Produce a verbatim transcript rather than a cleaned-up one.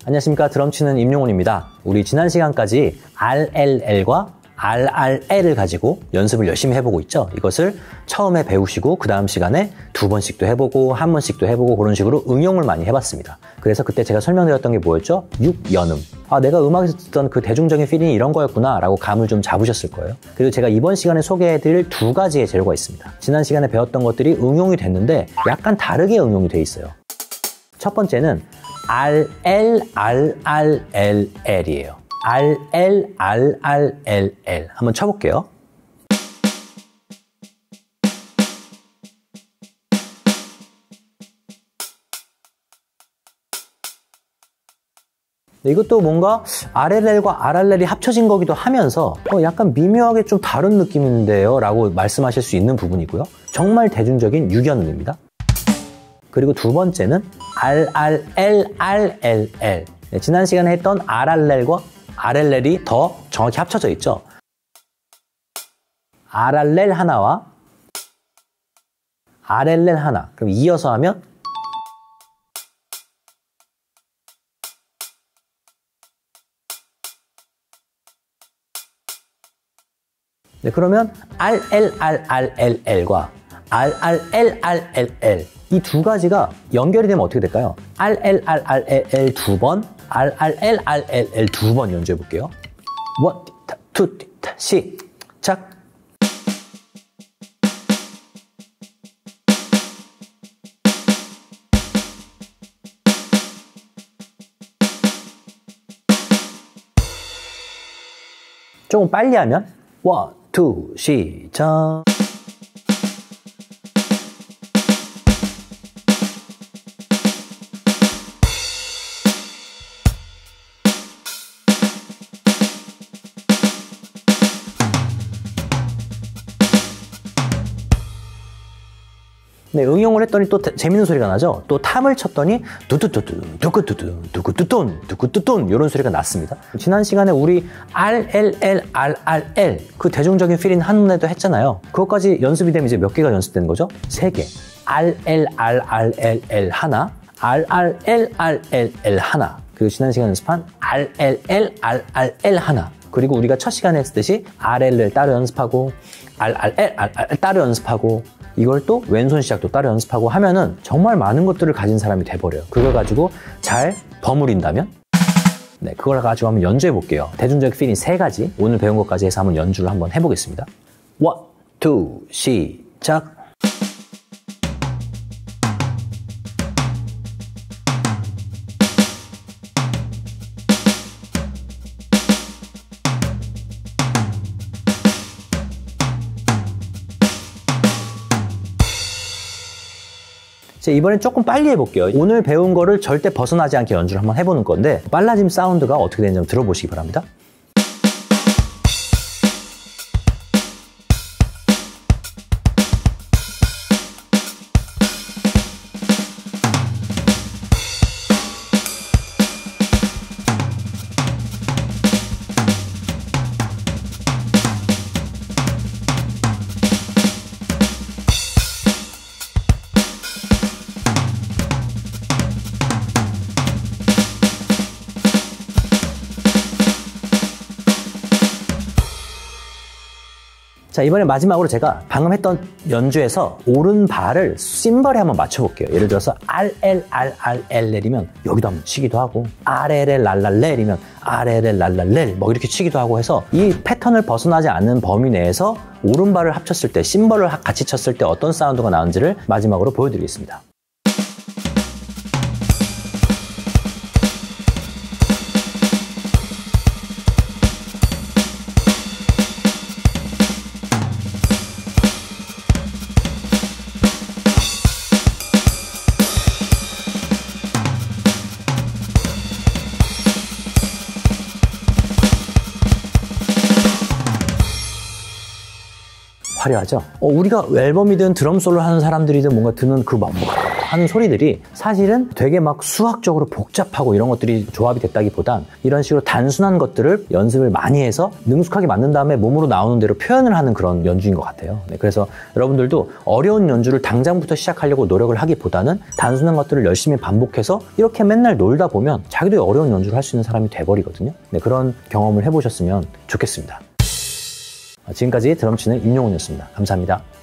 안녕하십니까. 드럼 치는 임용훈입니다. 우리 지난 시간까지 알엘엘과 알알엘을 가지고 연습을 열심히 해보고 있죠. 이것을 처음에 배우시고 그 다음 시간에 두 번씩도 해보고 한 번씩도 해보고 그런 식으로 응용을 많이 해봤습니다. 그래서 그때 제가 설명드렸던 게 뭐였죠? 육연음. 아, 내가 음악에서 듣던 그 대중적인 필링이 이런 거였구나 라고 감을 좀 잡으셨을 거예요. 그리고 제가 이번 시간에 소개해드릴 두 가지의 재료가 있습니다. 지난 시간에 배웠던 것들이 응용이 됐는데 약간 다르게 응용이 돼 있어요. 첫 번째는 알엘알알엘엘이에요. 알엘알알엘엘 한번 쳐볼게요. 이것도 뭔가 알엘엘과 알알엘이 합쳐진 거기도 하면서 어 약간 미묘하게 좀 다른 느낌인데요 라고 말씀하실 수 있는 부분이고요. 정말 대중적인 육연음입니다. 그리고 두 번째는 알알엘알엘엘. 네, 지난 시간에 했던 알알렐과 알엘렐이 더 정확히 합쳐져 있죠. 알알렐 하나와 알엘렐 하나. 그럼 이어서 하면 네, 그러면 알엘알알엘엘과 알알엘알엘엘 이 두 가지가 연결이 되면 어떻게 될까요? 알엘알알엘엘 두 번, 알알엘알엘엘 두 번 연주해 볼게요. 원, 투, 시작! 조금 빨리 하면 원, 투, 시작! 네, 응용을 했더니 또 재밌는 소리가 나죠? 또 탐을 쳤더니 두두두두, 두구두두, 두구두돈, 두구두돈 이런 소리가 났습니다. 지난 시간에 우리 알엘엘알알엘 그 대중적인 필인 한눈에도 했잖아요. 그것까지 연습이 되면 이제 몇 개가 연습되는 거죠? 세 개. 알엘알알엘엘 하나, 알알엘알엘엘 하나, 그리고 지난 시간 연습한 알엘엘알알엘 하나. 그리고 우리가 첫 시간에 했듯이 알엘엘 따로 연습하고 알알엘 알알 따로 연습하고 이걸 또 왼손 시작도 따로 연습하고 하면은 정말 많은 것들을 가진 사람이 돼버려요. 그걸 가지고 잘 버무린다면 네, 그걸 가지고 한번 연주해 볼게요. 대중적 필인 세 가지 오늘 배운 것까지 해서 한번 연주를 한번 해보겠습니다. 원, 투, 시작! 이번엔 조금 빨리 해볼게요. 오늘 배운 거를 절대 벗어나지 않게 연주를 한번 해보는 건데 빨라짐 사운드가 어떻게 되는지 한번 들어보시기 바랍니다. 자, 이번에 마지막으로 제가 방금 했던 연주에서 오른발을 심벌에 한번 맞춰볼게요. 예를 들어서 알엘알알엘렐이면 여기도 한번 치기도 하고 알엘엘랄랄렐이면 알엘엘랄랄렐 뭐 이렇게 치기도 하고 해서 이 패턴을 벗어나지 않는 범위 내에서 오른발을 합쳤을 때 심벌을 같이 쳤을 때 어떤 사운드가 나는지를 마지막으로 보여드리겠습니다. 화려하죠? 어, 우리가 앨범이든 드럼 솔로 하는 사람들이든 뭔가 듣는 그 막 하는 소리들이 사실은 되게 막 수학적으로 복잡하고 이런 것들이 조합이 됐다기보단 이런 식으로 단순한 것들을 연습을 많이 해서 능숙하게 만든 다음에 몸으로 나오는 대로 표현을 하는 그런 연주인 것 같아요. 네, 그래서 여러분들도 어려운 연주를 당장부터 시작하려고 노력을 하기보다는 단순한 것들을 열심히 반복해서 이렇게 맨날 놀다 보면 자기도 어려운 연주를 할 수 있는 사람이 돼버리거든요. 네, 그런 경험을 해보셨으면 좋겠습니다. 지금까지 드럼 치는 임용훈이었습니다. 감사합니다.